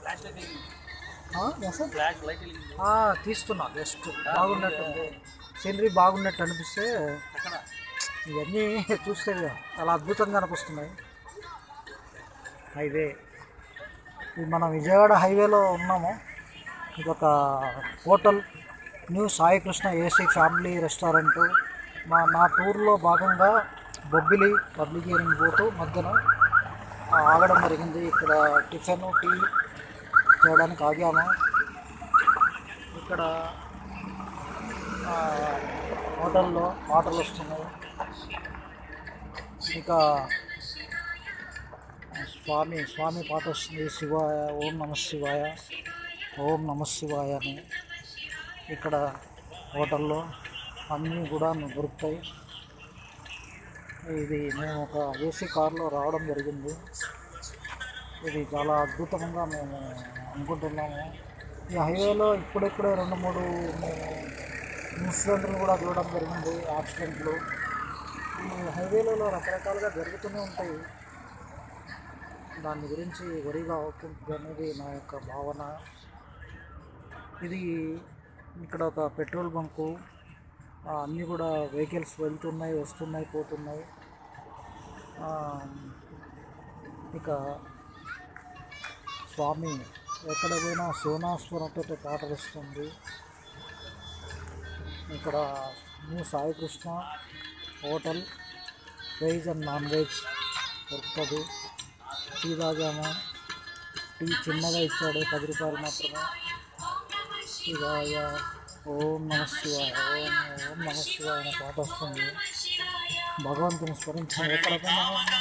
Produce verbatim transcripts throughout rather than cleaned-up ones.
తీస్తున్నా జస్ట్ బాగున్నట్టుంది సీనరీ బాగున్నట్టు అనిపిస్తే ఇవన్నీ చూస్తే చాలా అద్భుతంగా అనిపిస్తున్నాయి. హైవే ఇది మన విజయవాడ హైవేలో ఉన్నాము. ఇది ఒక hotel new Sai Krishna AC family restaurant. మా నా టూర్లో భాగంగా బొబ్బిలి పబ్లిక్ హియరింగ్ బోటు మధ్యన ఆగడం జరిగింది. ఇక్కడ టిఫిన్ టీ చేయడానికి ఆగాము. ఇక్కడ హోటల్లో వాటర్లు వస్తున్నాయి. ఇక స్వామి స్వామి పాట వస్తుంది. శివాయ ఓం నమ శివాయ ఓం నమ శివాయ అని ఇక్కడ హోటల్లో అన్నీ కూడా దొరుకుతాయి. ఇది మేము ఒక ఏసీ కార్లో రావడం జరిగింది. ఇది చాలా అద్భుతంగా మేము అనుకుంటున్నాము. ఈ హైవేలో ఇప్పుడిప్పుడే రెండు మూడు ఇన్సిడెంట్లు కూడా చూడడం జరిగింది, యాక్సిడెంట్లు. ఈ హైవేలలో రకరకాలుగా జరుగుతూనే ఉంటాయి. దాని గురించి వరిగా అవుతుంది అనేది నా యొక్క భావన. ఇది ఇక్కడ ఒక పెట్రోల్ బంకు, అన్నీ కూడా వెహికల్స్ వెళ్తున్నాయి, వస్తున్నాయి, పోతున్నాయి. ఇక స్వామి ఎక్కడ పోయినా శివనాస్మరణతో పాటలు వస్తుంది. ఇక్కడ new Sai Krishna hotel veg and non veg దొరుకుతుంది. టీ తాగాము. టీ చిన్నగా ఇచ్చాడు, పది రూపాయలు మాత్రమే. శివాయ ఓం నమ శివాయ ఓం ఓం నమ శివాయ అనే పాట వస్తుంది. భగవంతుని స్మరించిన ఎక్కడికైనా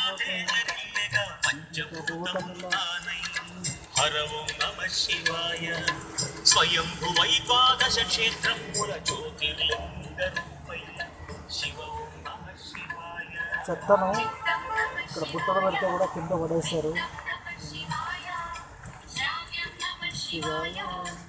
హర ఓం నమ శివాయ స్వయంభు వైద్వాదశ క్షేత్రం మూల జ్యోతిర్లింగరూపై శివ ఓం నమ శివాయ. చెత్తను ఇక్కడ బుట్టలు పెడితే కూడా కింద పడేశారు. శివాయ